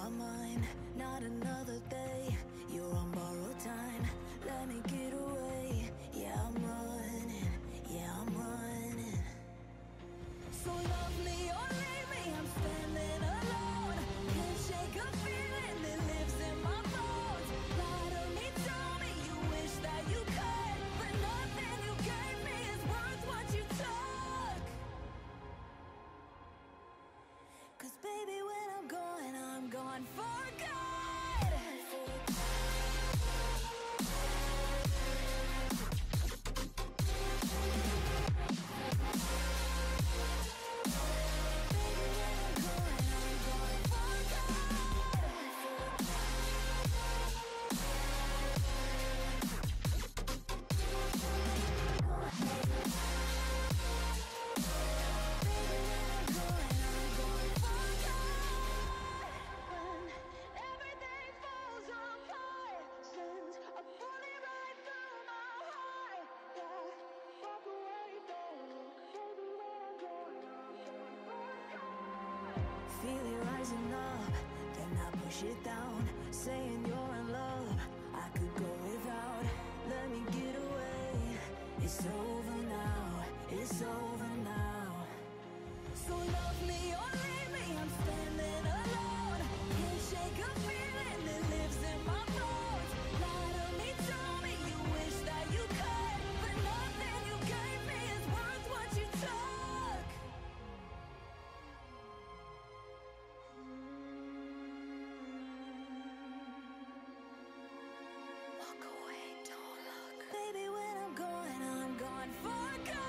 are mine, not another day. You're on borrowed time, let me get away. Yeah, I'm running, yeah, I'm running. So love me or leave me, I'm standing alone. Can't shake a feeling that lives in my bones. Lie to me, tell me you wish that you could, but nothing you gave me is worth what you took. 'Cause baby, when I'm gone for good. Feel it rising up, then I push it down, saying you're in love, I could go without. Let me get away. It's over now, it's over now. So love me or leave me, I'm standing alone. Can't shake a feeling that lives in my bones. Lie to me, tell me you wish that you could, but nothing you gave me is worth what you took. Walk away, don't look. Baby, when I'm gone for good.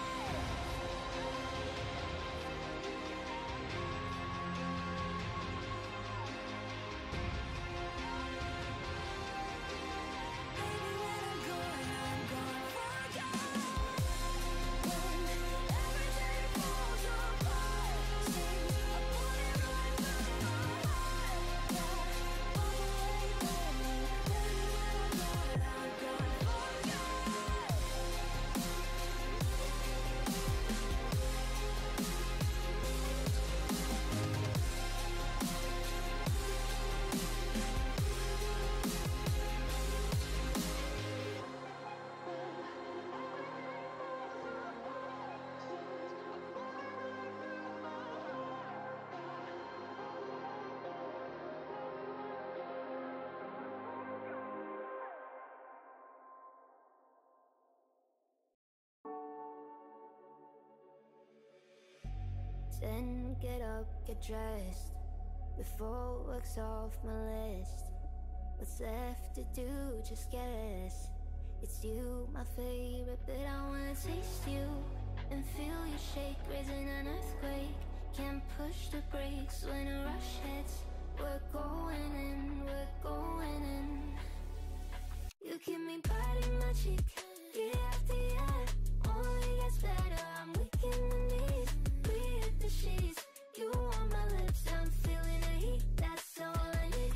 Then get up, get dressed, before work's off my list. What's left to do, just guess. It's you, my favorite, but I wanna taste you and feel you shake, raising an earthquake. Can't push the brakes when a rush hits. We're going in, we're going in. You keep me biting my cheek, year after year. Only gets better, I'm weak in the knees. We hit the sheets, you on my lips, I'm feeling the heat. That's all I need.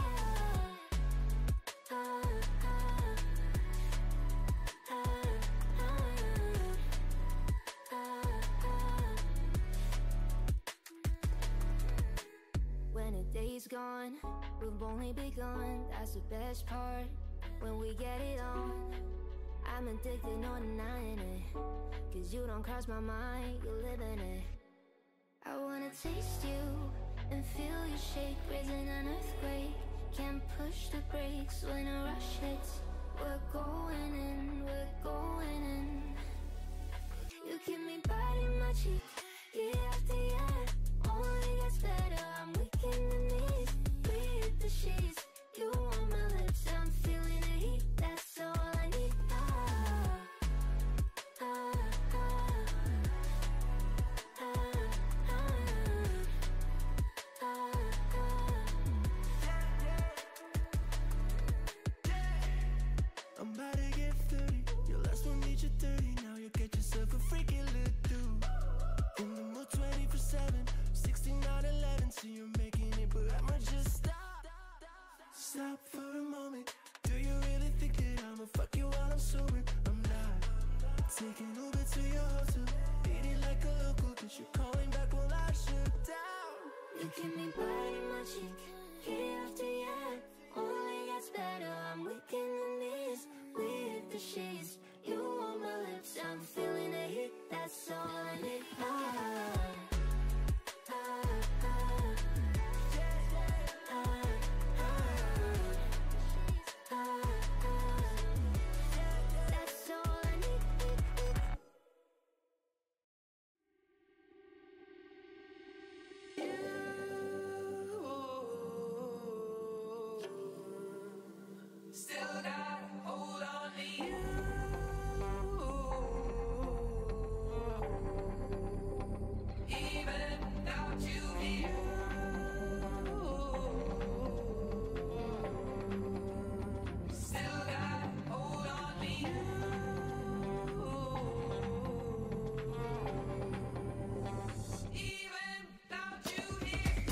When the day's gone, we've only begun. That's the best part, when we get it on. I'm addicted, no denying it, 'cause you don't cross my mind, you live in it. I wanna taste you and feel you shake, raising an earthquake. Can't push the brakes when a rush hits. We're going in, we're going in. You keep me biting my cheek, year after year. Only gets better, I'm weak in the knees. We hit the sheets, you on my lips, I'm feeling the heat. That's all I need. I'm about to get 30. Your last one made you 30. Now you get yourself a freaking little dude. In the mood 24/7, 16/11. So you're making it, but I'ma just stop for a moment. Do you really think that I'ma fuck you while I'm sober? I'm not. Taking Uber to your hotel, beat it like a local, 'cause you're calling back while I shut down. You keep me biting my cheek, year after year, only gets better. I'm weak in the knees, we hit the sheets. You on my lips, I'm feeling the heat. That's all I need. That's all I need. Still got a hold on me. Even without you here. Still got a hold on me. Even without you here.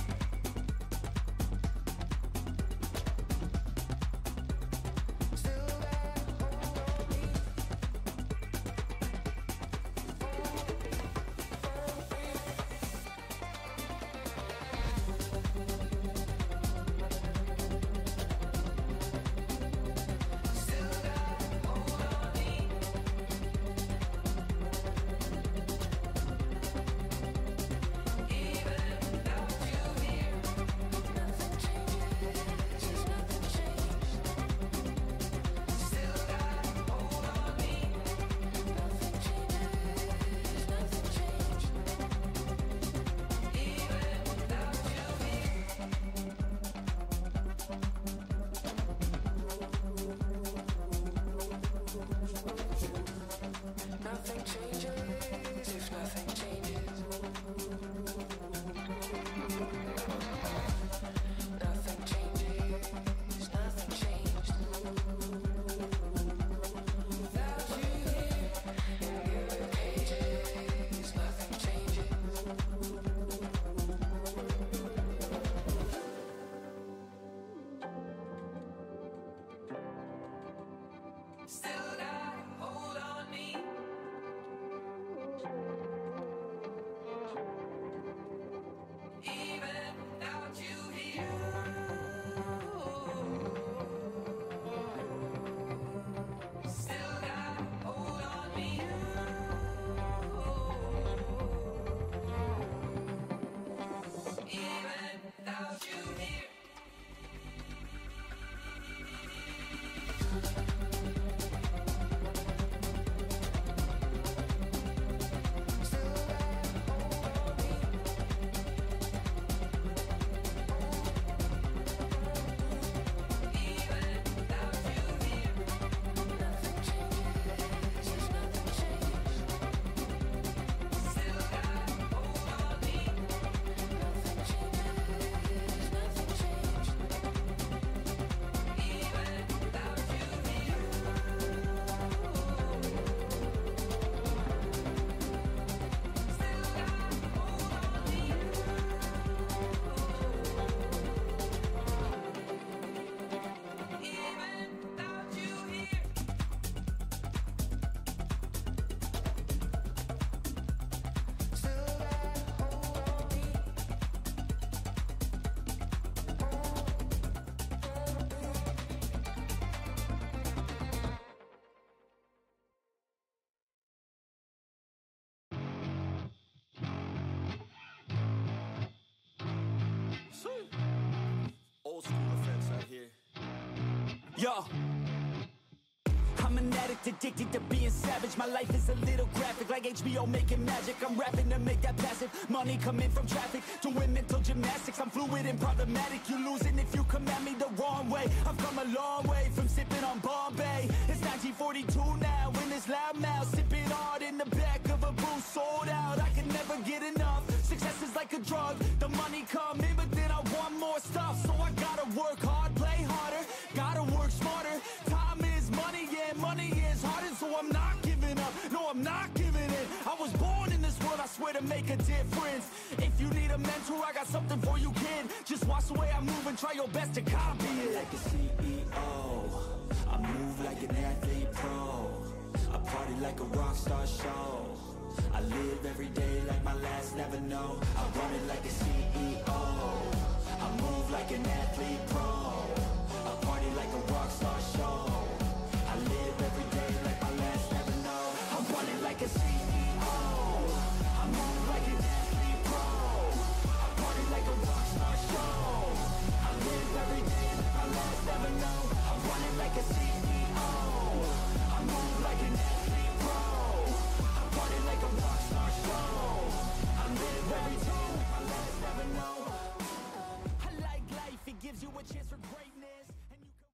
Still got a hold on me. Still got a hold on me. Even without you here. Nothing changes, just nothing changed. Still got a hold on me. Nothing changes, nothing changed. Even without you here. Nothing changes if nothing changes. Nothing changes, nothing changed. Without you here in your pages, nothing changes. Still got a hold on me. Even without you here. Still got a hold on me. Even without you here. Old school effects out here. Yo, I'm an addict, addicted to being savage. My life is a little graphic, like HBO making magic. I'm rapping to make that passive money coming from traffic. Doing mental gymnastics, I'm fluid and problematic. You losing if you come at me the wrong way. I've come a long way from sipping on Bombay. It's 1942 now, in this loud mouth, sipping hard in the back of a booth, sold out. I can never get enough. Success is like a drug. The money come in, but then I want more stuff. So I gotta work hard, play harder, gotta work smarter. Time is money, yeah, money is harder. So I'm not giving up, no, I'm not giving in. I was born in this world, I swear, to make a difference. If you need a mentor, I got something for you, kid. Just watch the way I move and try your best to copy it. Like a CEO, I move like an athlete pro. I party like a rock star show. I live every day like my last, never know. I run it like a CEO. I move like an athlete